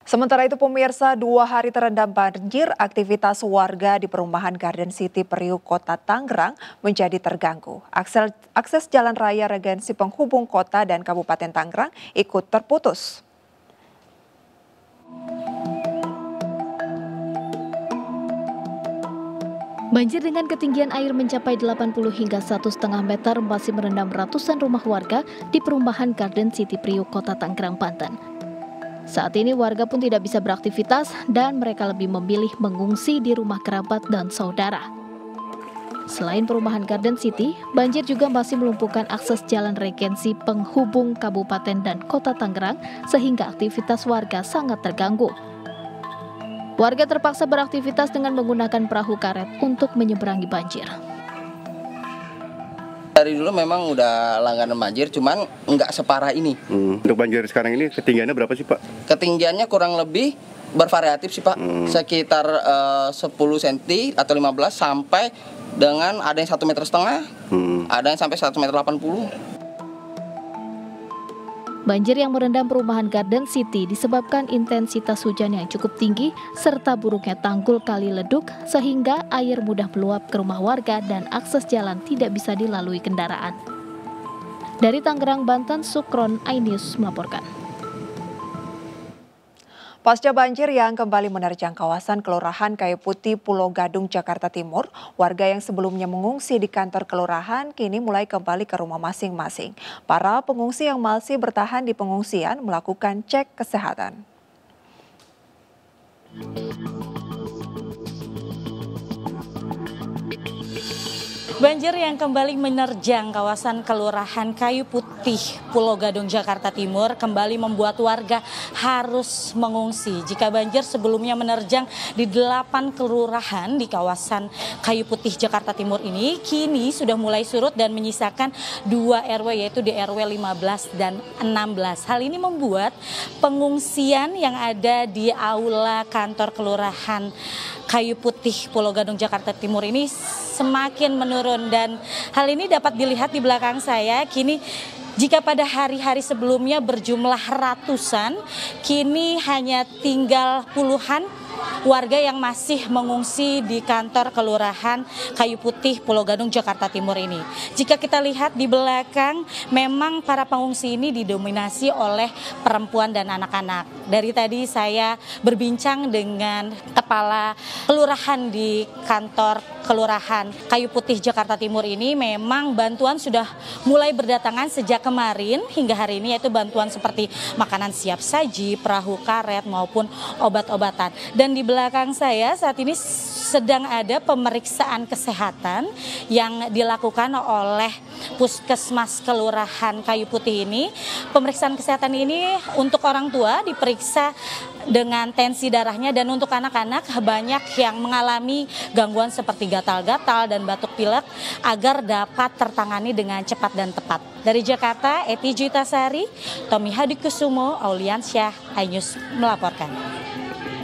Sementara itu pemirsa, 2 hari terendam banjir, aktivitas warga di perumahan Garden City Priuk, Kota Tangerang menjadi terganggu. Akses jalan raya Regensi penghubung kota dan Kabupaten Tangerang ikut terputus. Banjir dengan ketinggian air mencapai 80 hingga 1,5 meter masih merendam ratusan rumah warga di perumahan Garden City Priuk, Kota Tangerang, Banten. Saat ini warga pun tidak bisa beraktivitas dan mereka lebih memilih mengungsi di rumah kerabat dan saudara. Selain perumahan Garden City, banjir juga masih melumpuhkan akses jalan Regensi penghubung Kabupaten dan Kota Tangerang sehingga aktivitas warga sangat terganggu. Warga terpaksa beraktivitas dengan menggunakan perahu karet untuk menyeberangi banjir. Dari dulu memang udah langganan banjir, cuman nggak separah ini. Untuk banjir sekarang ini ketinggiannya berapa sih, Pak? Ketinggiannya kurang lebih bervariatif sih, Pak. Sekitar 10 cm atau 15 sampai dengan ada yang 1,5 meter, ada yang sampai 1,80 meter. Banjir yang merendam perumahan Garden City disebabkan intensitas hujan yang cukup tinggi serta buruknya tanggul kali leduk sehingga air mudah meluap ke rumah warga dan akses jalan tidak bisa dilalui kendaraan. Dari Tangerang, Banten, Sukron, iNews melaporkan. Pasca banjir yang kembali menerjang kawasan Kelurahan Kayu Putih, Pulau Gadung, Jakarta Timur, warga yang sebelumnya mengungsi di kantor kelurahan kini mulai kembali ke rumah masing-masing. Para pengungsi yang masih bertahan di pengungsian melakukan cek kesehatan. Banjir yang kembali menerjang kawasan Kelurahan Kayu Putih, Pulau Gadung, Jakarta Timur kembali membuat warga harus mengungsi. Jika banjir sebelumnya menerjang di 8 kelurahan di kawasan Kayu Putih, Jakarta Timur ini, kini sudah mulai surut dan menyisakan 2 RW yaitu di RW 15 dan 16. Hal ini membuat pengungsian yang ada di aula kantor Kelurahan Kayu Putih, Pulau Gadung, Jakarta Timur ini semakin menurun dan hal ini dapat dilihat di belakang saya. Kini jika pada hari-hari sebelumnya berjumlah ratusan, kini hanya tinggal puluhan warga yang masih mengungsi di kantor Kelurahan Kayu Putih, Pulau Gadung, Jakarta Timur ini. Jika kita lihat di belakang, memang para pengungsi ini didominasi oleh perempuan dan anak-anak. Dari tadi saya berbincang dengan kepala kelurahan di kantor Kelurahan Kayu Putih, Jakarta Timur ini, memang bantuan sudah mulai berdatangan sejak kemarin hingga hari ini, yaitu bantuan seperti makanan siap saji, perahu karet maupun obat-obatan. Dan di belakang saya saat ini sedang ada pemeriksaan kesehatan yang dilakukan oleh Puskesmas Kelurahan Kayu Putih ini. Pemeriksaan kesehatan ini untuk orang tua diperiksa dengan tensi darahnya, dan untuk anak-anak banyak yang mengalami gangguan seperti gatal-gatal dan batuk pilek agar dapat tertangani dengan cepat dan tepat. Dari Jakarta, Eti Juitasari, Tommy Hadikusumo, Auliansyah, iNews melaporkan.